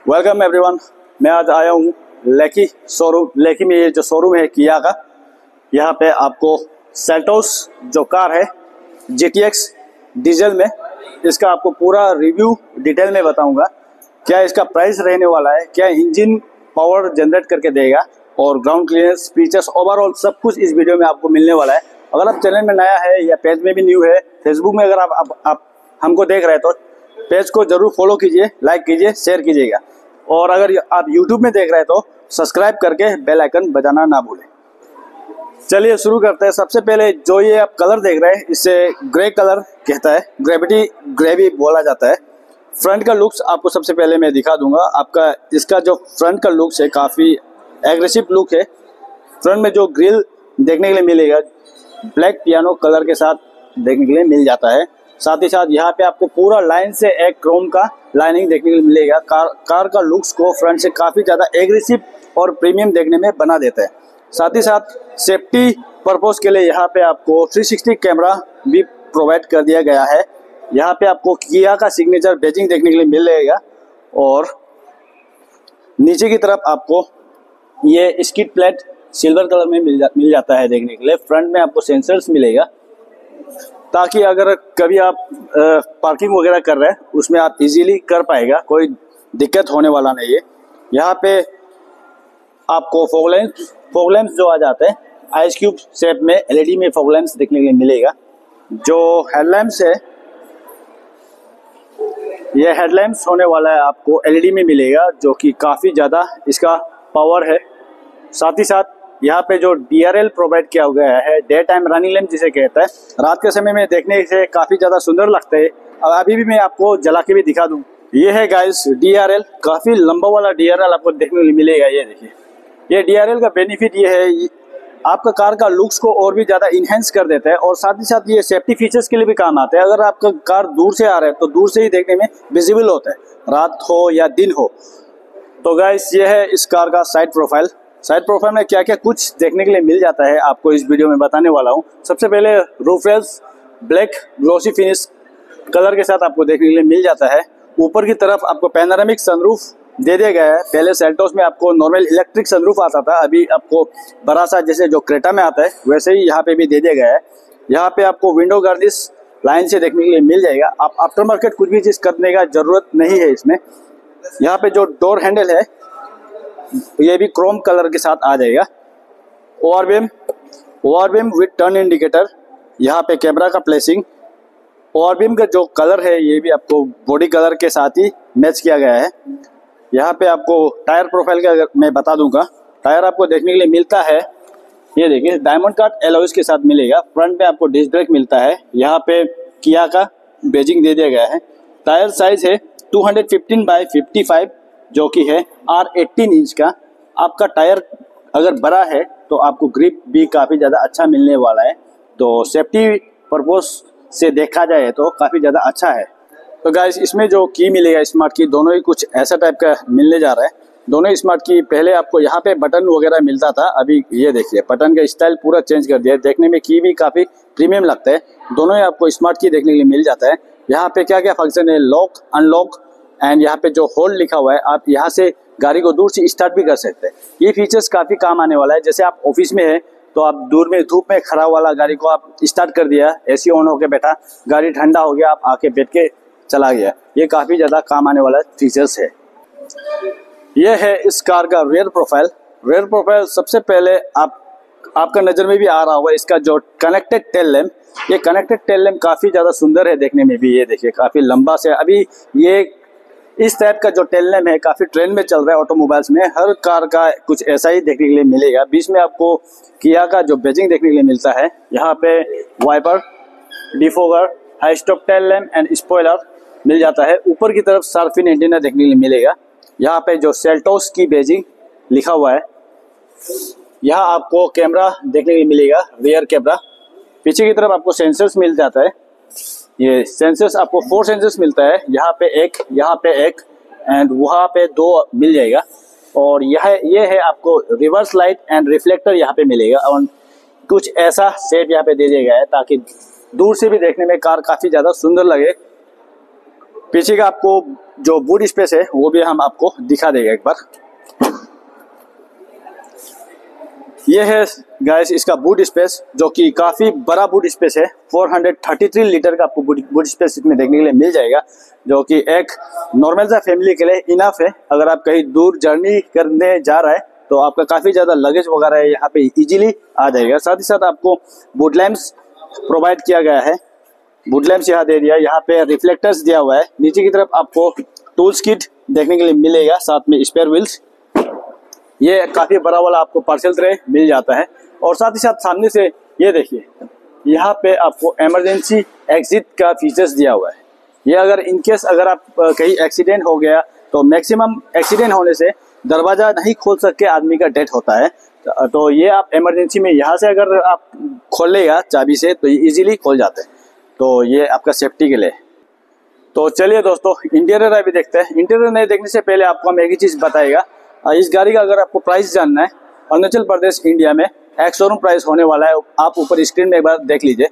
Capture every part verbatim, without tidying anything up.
Welcome everyone. मैं आज आया हूँ लेकी शोरूम। लेकी में ये जो शोरूम है किया का, यहाँ पे आपको सेल्टोस जो कार है जी टी एक्स डीजल में, इसका आपको पूरा रिव्यू डिटेल में बताऊंगा। क्या इसका प्राइस रहने वाला है, क्या इंजन पावर जनरेट करके देगा और ग्राउंड क्लियरेंस फीचर्स ओवरऑल सब कुछ इस वीडियो में आपको मिलने वाला है। अगर आप चैनल में नया है या पेज में भी न्यू है, फेसबुक में अगर आप, आप, आप हमको देख रहे हैं तो पेज को जरूर फॉलो कीजिए, लाइक कीजिए, शेयर कीजिएगा। और अगर आप यूट्यूब में देख रहे हैं तो सब्सक्राइब करके बेल आइकन बजाना ना भूलें। चलिए शुरू करते हैं। सबसे पहले जो ये आप कलर देख रहे हैं, इसे ग्रे कलर कहता है, ग्रेविटी ग्रे भी बोला जाता है। फ्रंट का लुक्स आपको सबसे पहले मैं दिखा दूंगा। आपका इसका जो फ्रंट का लुक्स है काफ़ी एग्रेसिव लुक है। फ्रंट में जो ग्रिल देखने के लिए मिलेगा ब्लैक पियानो कलर के साथ देखने के लिए मिल जाता है। साथ ही साथ यहाँ पे आपको पूरा लाइन से एक क्रोम का लाइनिंग देखने के लिए मिलेगा। कार कार का लुक्स को फ्रंट से काफ़ी ज़्यादा एग्रेसिव और प्रीमियम देखने में बना देता है। साथ ही साथ सेफ्टी पर्पस के लिए यहाँ पे आपको थ्री सिक्सटी कैमरा भी प्रोवाइड कर दिया गया है। यहाँ पे आपको किया का सिग्नेचर बैजिंग देखने के लिए मिलेगा और नीचे की तरफ आपको ये स्किड प्लेट सिल्वर कलर में मिल, जा, मिल जाता है देखने के लिए। फ्रंट में आपको सेंसर्स मिलेगा ताकि अगर कभी आप आ, पार्किंग वगैरह कर रहे हैं उसमें आप इजीली कर पाएगा, कोई दिक्कत होने वाला नहीं है। यहाँ पे आपको फॉग लैंप्स फॉग लैंप्स जो आ जाते हैं आइस क्यूब शेप में एल ई डी में फॉग लैंप्स देखने के लिए मिलेगा। जो हेडलैम्प्स है ये हेडलैम्प्स होने वाला है आपको एल ई डी में मिलेगा, जो कि काफ़ी ज़्यादा इसका पावर है। साथ ही साथ यहाँ पे जो डी आर एल प्रोवाइड किया गया है, डे टाइम रनिंग लैंप जिसे कहता है, रात के समय में देखने से काफ़ी ज़्यादा सुंदर लगता है। अब अभी भी मैं आपको जला के भी दिखा दूँ। ये है गाइस डी आर एल, काफ़ी लंबा वाला डी आर एल आपको देखने को मिलेगा। ये देखिए, ये डी आर एल का बेनिफिट ये है, ये आपका कार का लुक्स को और भी ज़्यादा इन्हेंस कर देता है और साथ ही साथ ये सेफ्टी फीचर्स के लिए भी काम आता है। अगर आपका कार दूर से आ रहा है तो दूर से ही देखने में विजिबल होता है, रात हो या दिन हो। तो गाइस ये है इस कार का साइड प्रोफाइल। साइड प्रोफाइल में क्या क्या कुछ देखने के लिए मिल जाता है आपको इस वीडियो में बताने वाला हूँ। सबसे पहले roof rails black glossy finish colour के साथ आपको देखने के लिए मिल जाता है। ऊपर की तरफ आपको पैनोरामिक सनरूफ दे दिया गया है। पहले सेल्टोस में आपको नॉर्मल इलेक्ट्रिक सनरूफ आता था, अभी आपको बड़ा सा जैसे जो क्रेटा में आता है वैसे ही यहाँ पे भी दे दिया गया है। यहाँ पे आपको विंडो गार्निश लाइन से देखने के लिए मिल जाएगा। आप आफ्टर मार्केट कुछ भी चीज़ करने का जरूरत नहीं है इसमें। यहाँ पे जो डोर हैंडल है ये भी क्रोम कलर के साथ आ जाएगा। ORVM ORVM with turn indicator, यहाँ पे कैमरा का प्लेसिंग। ओवरबीम का जो कलर है ये भी आपको बॉडी कलर के साथ ही मैच किया गया है। यहाँ पे आपको टायर प्रोफाइल का अगर मैं बता दूंगा, टायर आपको देखने के लिए मिलता है, ये देखिए डायमंड कट एलॉयज के साथ मिलेगा। फ्रंट में आपको डिस्क ब्रेक मिलता है। यहाँ पे किया का बैजिंग दे दिया गया है। टायर साइज है two fifteen by fifty five, जो कि है आर एटीन इंच का। आपका टायर अगर बड़ा है तो आपको ग्रिप भी काफ़ी ज़्यादा अच्छा मिलने वाला है। तो सेफ्टी पर्पस से देखा जाए तो काफ़ी ज़्यादा अच्छा है। तो गाइस इसमें जो की मिलेगा स्मार्ट की, दोनों ही कुछ ऐसा टाइप का मिलने जा रहा है। दोनों स्मार्ट की पहले आपको यहाँ पे बटन वगैरह मिलता था, अभी ये देखिए बटन का स्टाइल पूरा चेंज कर दिया है। देखने में की भी काफ़ी प्रीमियम लगता है। दोनों ही आपको स्मार्ट की देखने के लिए मिल जाता है। यहाँ पे क्या क्या फंक्शन है, लॉक अनलॉक एंड यहाँ पे जो होल्ड लिखा हुआ है, आप यहाँ से गाड़ी को दूर से स्टार्ट भी कर सकते हैं। ये फीचर्स काफ़ी काम आने वाला है। जैसे आप ऑफिस में है तो आप दूर में धूप में खड़ा वाला गाड़ी को आप स्टार्ट कर दिया, एसी ऑन होके बैठा, गाड़ी ठंडा हो गया, आप आके बैठ के चला गया। ये काफ़ी ज़्यादा काम आने वाला फीचर्स है। ये है इस कार का रेयर प्रोफाइल। रेयर प्रोफाइल सबसे पहले आप आपका नज़र में भी आ रहा होगा इसका जो कनेक्टेड टेल लैम्प। ये कनेक्टेड टेल लैम्प काफ़ी ज़्यादा सुंदर है देखने में भी। ये देखिए काफ़ी लंबा से, अभी ये इस टाइप का जो टेल लैम्प है काफ़ी ट्रेंड में चल रहा है ऑटोमोबाइल्स में। हर कार का कुछ ऐसा ही देखने के लिए मिलेगा। बीच में आपको किया का जो बैजिंग देखने के लिए मिलता है। यहाँ पे wiper, defogger, high stop tail lamp and spoiler मिल जाता है। ऊपर की तरफ शार्पिन एंटीना देखने के लिए मिलेगा। यहाँ पे जो सेल्टोस की बैजिंग लिखा हुआ है। यहाँ आपको कैमरा देखने के लिए मिलेगा, रियर कैमरा। पीछे की तरफ आपको सेंसर्स मिल जाता है। ये सेंसर्स आपको फोर सेंसर्स मिलता है। यहाँ पे एक, यहाँ पे एक एंड वहाँ पे दो मिल जाएगा। और यह ये है आपको रिवर्स लाइट एंड रिफ्लेक्टर यहाँ पे मिलेगा और कुछ ऐसा शेप यहाँ पे दे दिया गया है ताकि दूर से भी देखने में कार काफ़ी ज़्यादा सुंदर लगे। पीछे का आपको जो बूट स्पेस है वो भी हम आपको दिखा देगा एक बार। ये है गाइस इसका बूट स्पेस, जो कि काफ़ी बड़ा बूट स्पेस है। चार सौ तैंतीस लीटर का आपको बूट स्पेस इसमें देखने के लिए मिल जाएगा, जो कि एक नॉर्मल सा फैमिली के लिए इनफ है। अगर आप कहीं दूर जर्नी करने जा रहा है तो आपका काफ़ी ज़्यादा लगेज वगैरह है यहाँ पे इजीली आ जाएगा। साथ ही साथ आपको बूट लैम्प्स प्रोवाइड किया गया है, बूट लैम्प्स यहाँ दे दिया। यहाँ पे रिफ्लेक्टर्स दिया हुआ है। नीचे की तरफ आपको टूल्स किट देखने के लिए मिलेगा, साथ में स्पेयर व्हील्स। ये काफ़ी बड़ा वाला आपको पार्सल ट्रे मिल जाता है। और साथ ही साथ सामने से ये देखिए, यहाँ पे आपको इमरजेंसी एग्जिट का फीचर्स दिया हुआ है। ये अगर इनकेस अगर आप कहीं एक्सीडेंट हो गया तो मैक्सिमम एक्सीडेंट होने से दरवाज़ा नहीं खोल सके आदमी का डेथ होता है, तो ये आप इमरजेंसी में यहाँ से अगर आप खोलेगा चाबी से तो ये ईजिली खोल जाते हैं। तो ये आपका सेफ्टी के लिए। तो चलिए दोस्तों, इंटीरियर अभी देखते हैं। इंटीरियर नहीं देखने से पहले आपको हम एक ही चीज़ बताएगा, इस गाड़ी का अगर आपको प्राइस जानना है, अरुणाचल प्रदेश इंडिया में एक शोरूम प्राइस होने वाला है। आप ऊपर स्क्रीन में एक बार देख लीजिए।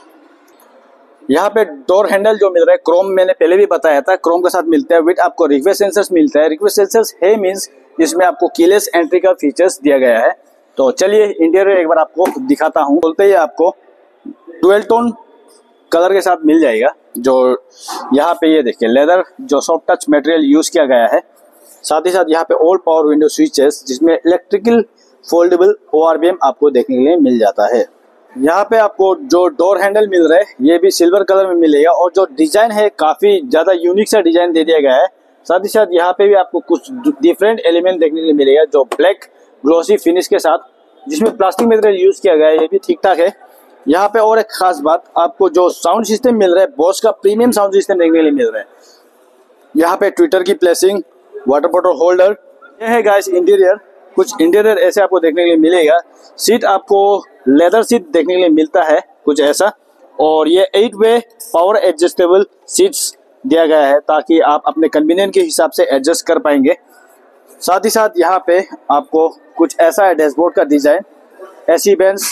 यहाँ पे डोर हैंडल जो मिल रहा है क्रोम, मैंने पहले भी बताया था, क्रोम के साथ मिलता है। विद आपको रिक्वेस्ट सेंसर्स मिलता है। रिक्वेस्ट सेंसर्स है मीन्स इसमें आपको कीलेस एंट्री का फीचर्स दिया गया है। तो चलिए इंटीरियर एक बार आपको दिखाता हूँ। बोलते ही आपको डुअल टोन कलर के साथ मिल जाएगा। जो यहाँ पे ये देखिए लेदर जो सॉफ्ट टच मटेरियल यूज किया गया है। साथ ही साथ यहाँ पे ऑल पावर विंडो स्विचेस, जिसमें electrical foldable O R V M आपको देखने के लिए मिल जाता है। यहाँ पे आपको जो डोर हैंडल मिल रहा है ये भी सिल्वर कलर में मिलेगा, और जो डिजाइन है काफी ज्यादा यूनिक सा डिजाइन दे दिया गया है। साथ ही साथ यहाँ पे भी आपको कुछ डिफरेंट एलिमेंट देखने के लिए मिलेगा, जो ब्लैक ग्लोसी फिनिश के साथ, जिसमें प्लास्टिक मटेरियल यूज किया गया है, ये भी ठीक ठाक है। यहाँ पे और एक खास बात, आपको जो साउंड सिस्टम मिल रहा है बॉस का प्रीमियम साउंड सिस्टम देखने के लिए मिल रहा है। यहाँ पे ट्विटर की प्लेसिंग, वाटर बॉटल होल्डर, ये है गाइस इंटीरियर। कुछ इंटीरियर ऐसे आपको देखने के लिए मिलेगा। सीट आपको लेदर सीट देखने के लिए मिलता है कुछ ऐसा, और ये eight way power adjustable seats दिया गया है, ताकि आप अपने कन्वीनियंस के हिसाब से एडजस्ट कर पाएंगे। साथ ही साथ यहाँ पे आपको कुछ ऐसा है डैशबोर्ड का डिजाइन, एसी बेंच,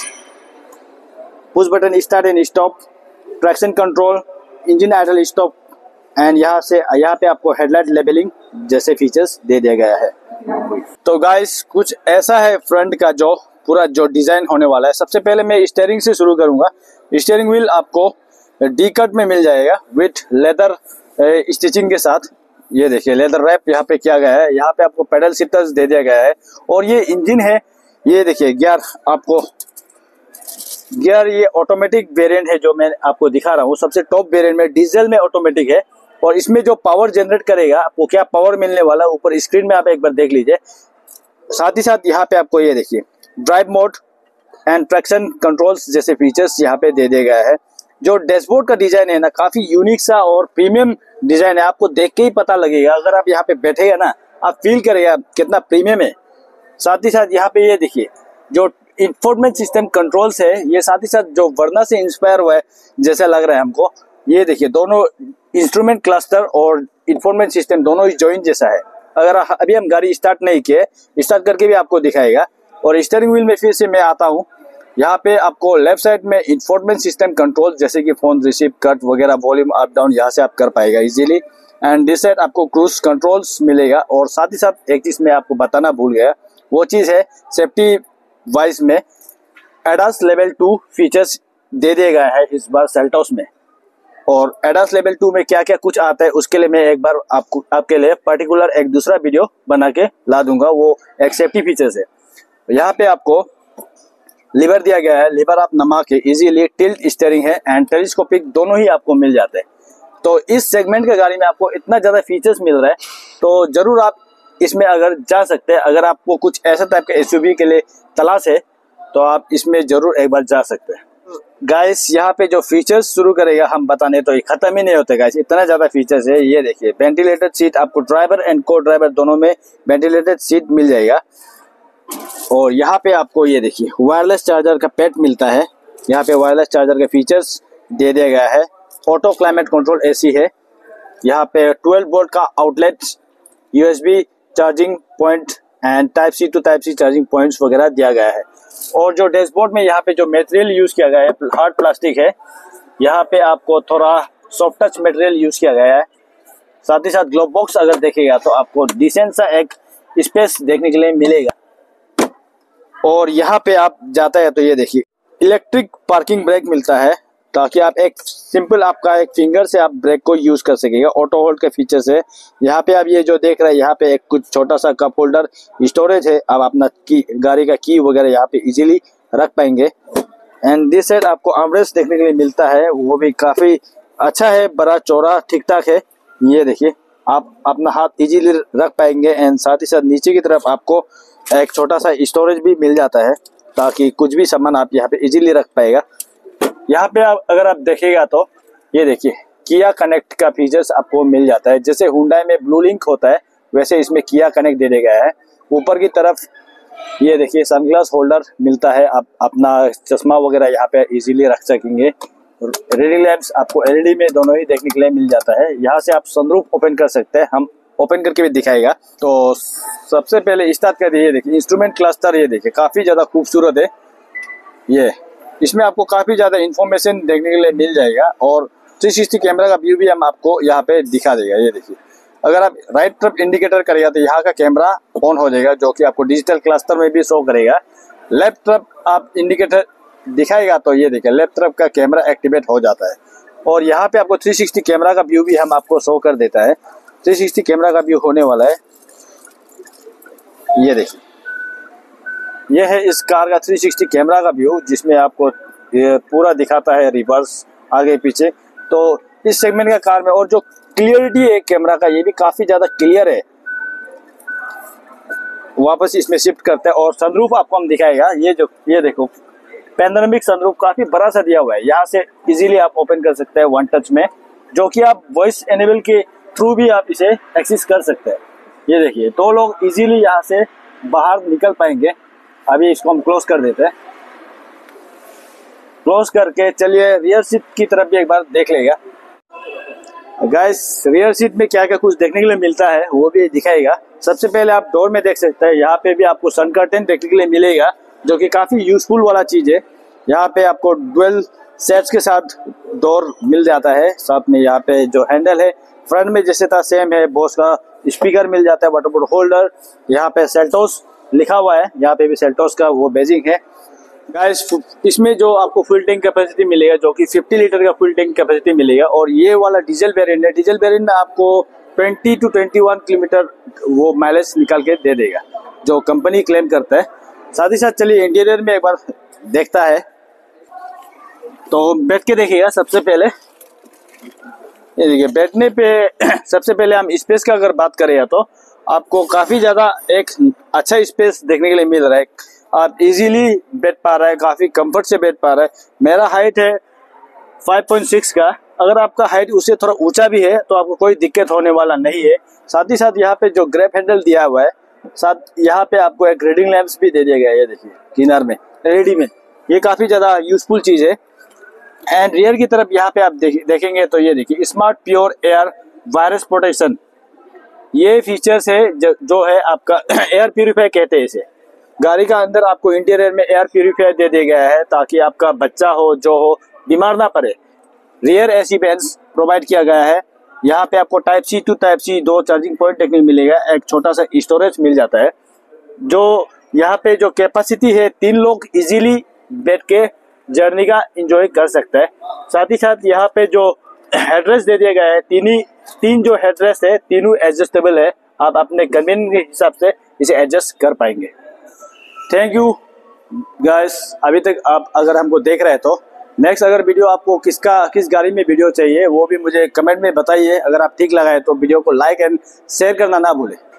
push button start and stop, traction control, engine idle stop, and यहाँ से यहाँ पे आपको हेडलाइट लेबलिंग जैसे फीचर्स दे दिया गया है। तो गाइस कुछ ऐसा है फ्रंट का जो पूरा जो डिजाइन होने वाला है। सबसे पहले मैं स्टीयरिंग से शुरू करूंगा। स्टीयरिंग व्हील आपको डी कट में मिल जाएगा विथ लेदर स्टिचिंग के साथ। ये देखिए लेदर रैप यहाँ पे किया गया है। यहाँ पे आपको पेडल शिफ्टर्स दे दिया गया है, और ये इंजन है। ये देखिए गियर, आपको गियर ये ऑटोमेटिक वेरिएंट है जो मैं आपको दिखा रहा हूँ। सबसे टॉप वेरिएंट में डीजल में ऑटोमेटिक है, और इसमें जो पावर जनरेट करेगा आपको क्या पावर मिलने वाला ऊपर स्क्रीन में आप एक बार देख लीजिए। साथ ही साथ यहाँ पे आपको ये देखिए drive mode and traction controls जैसे फीचर्स यहाँ पे दे दिया गया है। जो डैशबोर्ड का डिजाइन है ना, काफी यूनिक सा और प्रीमियम डिजाइन है। आपको देख के ही पता लगेगा, अगर आप यहाँ पे बैठेगा ना आप फील करेगा कितना प्रीमियम है। साथ ही साथ यहाँ पे ये देखिए जो इंफोटेनमेंट सिस्टम कंट्रोल्स है, ये साथ ही साथ जो वर्ना से इंस्पायर हुआ है जैसा लग रहा है हमको। ये देखिए दोनों इंस्ट्रूमेंट क्लस्टर और इंफोटेनमेंट सिस्टम दोनों ही जॉइंट जैसा है। अगर अभी हम गाड़ी स्टार्ट नहीं किए, स्टार्ट करके भी आपको दिखाएगा। और स्टीयरिंग व्हील में फिर से मैं आता हूँ। यहाँ पे आपको लेफ्ट साइड में इंफोटेनमेंट सिस्टम कंट्रोल, जैसे कि फोन रिसीव, कट वगैरह, वॉल्यूम अप डाउन, यहाँ से आप कर पाएगा इजीली। एंड दिस साइड आपको क्रूज कंट्रोल्स मिलेगा। और साथ ही साथ एक चीज मैं आपको बताना भूल गया, वो चीज है सेफ्टी वाइज में एडास लेवल टू फीचर्स दे दिया गया है इस बार सेल्टोस में। और एडास लेवल टू में क्या क्या कुछ आता है उसके लिए मैं एक बार आपको आपके लिए पर्टिकुलर एक दूसरा वीडियो बना के ला दूंगा। वो एक सेफ्टी फीचर्स है। यहाँ पे आपको लीवर दिया गया है। लीवर आप नमा के इजीली टिल्ट स्टीयरिंग है एंड टेलीस्कोपिक दोनों ही आपको मिल जाते हैं। तो इस सेगमेंट के गाड़ी में आपको इतना ज्यादा फीचर्स मिल रहा है, तो जरूर आप इसमें अगर जा सकते हैं। अगर आपको कुछ ऐसा टाइप के एसयूवी के लिए तलाश है तो आप इसमें जरूर एक बार जा सकते हैं। गाइस यहाँ पे जो फीचर्स शुरू करेगा हम बताने, तो ये खत्म ही नहीं होते गाइस, इतना ज्यादा फीचर्स है। ये देखिए वेंटिलेटेड सीट, आपको ड्राइवर एंड को ड्राइवर दोनों में वेंटिलेटेड सीट मिल जाएगा। और यहाँ पे आपको ये देखिए वायरलेस चार्जर का पैड मिलता है। यहाँ पे वायरलेस चार्जर के फीचर्स दे दिया गया है। ऑटो क्लाइमेट कंट्रोल एसी है। यहाँ पे ट्वेल्व वोल्ट का outlet, USB charging point and type C to type C charging points वगैरह दिया गया है। और जो डैशबोर्ड में यहाँ पे जो मटेरियल यूज किया गया है हार्ड प्लास्टिक है। यहाँ पे आपको थोड़ा सॉफ्ट टच मटेरियल यूज किया गया है। साथ ही साथ ग्लोव बॉक्स अगर देखेगा तो आपको डिसेंट सा एक स्पेस देखने के लिए मिलेगा। और यहाँ पे आप जाता है तो ये देखिए इलेक्ट्रिक पार्किंग ब्रेक मिलता है, ताकि आप एक सिंपल आपका एक फिंगर से आप ब्रेक को यूज कर सकेगा। ऑटो होल्ड के फीचर से यहाँ पे आप ये जो देख रहे हैं, यहाँ पे एक कुछ छोटा सा कप होल्डर स्टोरेज है, आप अपना की गाड़ी का की वगैरह यहाँ पे इजीली रख पाएंगे। एंड दिस साइड आपको आर्मरेस्ट देखने के लिए मिलता है, वो भी काफी अच्छा है, बड़ा चौड़ा ठीक ठाक है। ये देखिए आप अपना हाथ इजीली रख पाएंगे। एंड साथ ही साथ नीचे की तरफ आपको एक छोटा सा स्टोरेज भी मिल जाता है, ताकि कुछ भी सामान आप यहाँ पे इजीली रख पाएगा। यहाँ पे आप अगर आप देखेगा तो ये देखिए किया कनेक्ट का फीचर्स आपको मिल जाता है। जैसे हुंडई में ब्लू लिंक होता है, वैसे इसमें किया कनेक्ट दे दिया गया है। ऊपर की तरफ ये देखिए सनग्लास होल्डर मिलता है, आप अपना चश्मा वगैरह यहाँ पे इजीली रख सकेंगे। रीडिंग लैंप्स आपको एलईडी में दोनों ही देखने के लिए मिल जाता है। यहाँ से आप सनरूफ ओपन कर सकते हैं, हम ओपन करके भी दिखाएगा। तो सबसे पहले स्टार्ट कर ये देखिए इंस्ट्रूमेंट क्लस्टर, ये देखिए काफी ज्यादा खूबसूरत है। ये इसमें आपको काफी ज्यादा इंफॉर्मेशन देखने के लिए मिल जाएगा, और थ्री सिक्सटी कैमरा का व्यू भी हम आपको यहाँ पे दिखा देगा। ये देखिए अगर आप राइट तरफ इंडिकेटर करेगा तो यहाँ का कैमरा ऑन हो जाएगा, जो कि आपको डिजिटल क्लस्टर में भी शो करेगा। लेफ्ट तरफ आप इंडिकेटर दिखाएगा तो ये देखिए लेफ्ट तरफ का कैमरा एक्टिवेट हो जाता है। और यहाँ पे आपको थ्री सिक्सटी कैमरा का व्यू भी हम आपको शो कर देता है। थ्री सिक्सटी कैमरा का व्यू होने वाला है, ये देखिए ये है इस कार का थ्री सिक्सटी कैमरा का व्यू, जिसमें आपको ये पूरा दिखाता है रिवर्स आगे पीछे। तो इस सेगमेंट का कार में और जो क्लियरिटी है कैमरा का, ये भी काफी ज्यादा क्लियर है। वापस इसमें शिफ्ट करते हैं और सनरूफ आपको हम दिखाएगा। ये जो ये देखो पैनोरामिक सनरूफ काफी बड़ा सा दिया हुआ है, यहाँ से इजीली आप ओपन कर सकते हैं वन टच में, जो कि आप वॉइस एनेबल के थ्रू भी आप इसे एक्सेस कर सकते हैं। ये देखिए दो लोग इजीली यहाँ से बाहर निकल पाएंगे। अभी इसको हम क्लोज कर देते हैं। क्लोज करके चलिए रियर सीट की तरफ भी एक बार देख लेगा। गाइस रियर सीट में क्या क्या कुछ देखने के लिए मिलता है वो भी दिखाएगा। सबसे पहले आप डोर में देख सकते हैं, यहाँ पे भी आपको सन कर्टेन देखने के लिए मिलेगा, जो कि काफी यूजफुल वाला चीज है। यहाँ पे आपको डुअल सेट्स के साथ डोर मिल जाता है। साथ में यहाँ पे जो हैंडल है फ्रंट में जैसे था सेम है, बोस का स्पीकर मिल जाता है, वाटर होल्डर। यहाँ पे सेल्टोस लिखा हुआ है, यहाँ पे भी सेल्टोस का वो बेजिंग है। गाइस इसमें जो आपको फुल टैंक कैपेसिटी मिलेगा, जो कि फिफ्टी लीटर का फुल टैंक कैपेसिटी मिलेगा। और ये वाला डीजल वेरिएंट है, डीजल वेरिएंट में आपको twenty to twenty one kilometre वो माइलेज निकाल के दे देगा, जो कंपनी क्लेम करता है। साथ ही साथ चलिए इंटीरियर में एक बार देखता है, तो बैठ के देखिएगा। सबसे पहले ये देखिए बैठने पे सबसे पहले हम स्पेस का अगर बात करें तो आपको काफी ज्यादा एक अच्छा स्पेस देखने के लिए मिल रहा है। आप इजीली बैठ पा रहा है, काफी कंफर्ट से बैठ पा रहा है। मेरा हाइट है फाइव पॉइंट सिक्स का, अगर आपका हाइट उससे थोड़ा ऊंचा भी है तो आपको कोई दिक्कत होने वाला नहीं है। साथ ही साथ यहाँ पे जो ग्रैब हैंडल दिया हुआ है, साथ यहाँ पे आपको एक रीडिंग लैंप्स भी दे दिया गया है। ये देखिए किनार में एलईडी में, ये काफी ज्यादा यूजफुल चीज है। एंड रियर की तरफ यहाँ पे आप देख, देखेंगे तो ये देखिए smart pure air virus protection, ये फीचर्स है जो, जो है आपका एयर प्यूरिफायर कहते हैं इसे। गाड़ी का अंदर आपको इंटीरियर में एयर प्यूरिफायर दे दिया गया है, ताकि आपका बच्चा हो जो हो बीमार ना पड़े। रियर एसी बैंड्स प्रोवाइड किया गया है। यहाँ पे आपको type C to type C दो चार्जिंग पॉइंट देखने मिलेगा, एक छोटा सा स्टोरेज मिल जाता है। जो यहाँ पे जो कैपेसिटी है, तीन लोग इजीली बैठ के जर्नी का एंजॉय कर सकते हैं। साथ ही साथ यहाँ पे जो हेडरेस्ट दे दिया गया है, तीन ही तीन जो हेडरेस्ट है तीनों एडजस्टेबल है, आप अपने कन्वीनियंस के हिसाब से इसे एडजस्ट कर पाएंगे। थैंक यू गाइस, अभी तक आप अगर हमको देख रहे हैं तो नेक्स्ट अगर वीडियो आपको किसका किस गाड़ी में वीडियो चाहिए वो भी मुझे कमेंट में बताइए। अगर आप ठीक लगा है तो वीडियो को लाइक एंड शेयर करना ना भूलें।